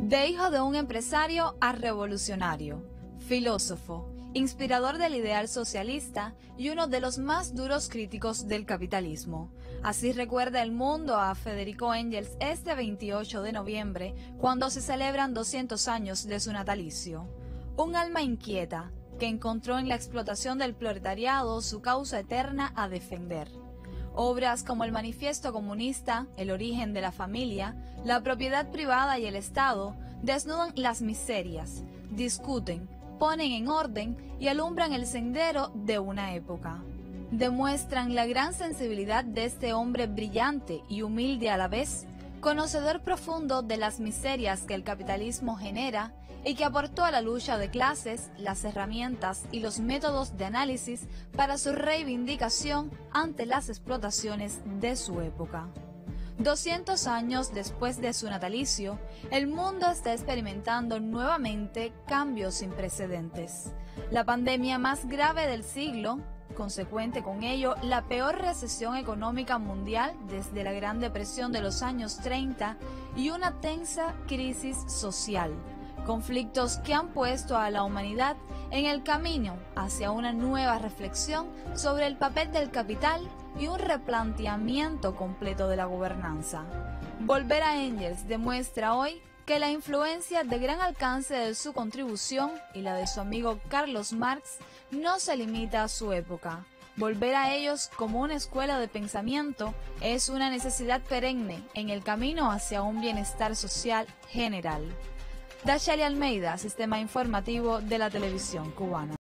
De hijo de un empresario a revolucionario, filósofo, inspirador del ideal socialista y uno de los más duros críticos del capitalismo. Así recuerda el mundo a Federico Engels este 28 de noviembre, cuando se celebran 200 años de su natalicio. Un alma inquieta que encontró en la explotación del proletariado su causa eterna a defender. Obras como el Manifiesto Comunista, El origen de la familia, la propiedad privada y el Estado desnudan las miserias, discuten, ponen en orden y alumbran el sendero de una época. Demuestran la gran sensibilidad de este hombre brillante y humilde a la vez, conocedor profundo de las miserias que el capitalismo genera y que aportó a la lucha de clases las herramientas y los métodos de análisis para su reivindicación ante las explotaciones de su época. 200 años después de su natalicio, el mundo está experimentando nuevamente cambios sin precedentes. La pandemia más grave del siglo, consecuente con ello la peor recesión económica mundial desde la Gran Depresión de los años 30 y una tensa crisis social. Conflictos que han puesto a la humanidad en el camino hacia una nueva reflexión sobre el papel del capital y un replanteamiento completo de la gobernanza. Volver a Engels demuestra hoy que la influencia de gran alcance de su contribución y la de su amigo Carlos Marx no se limita a su época. Volver a ellos como una escuela de pensamiento es una necesidad perenne en el camino hacia un bienestar social general. Dachali Almeida, Sistema Informativo de la Televisión Cubana.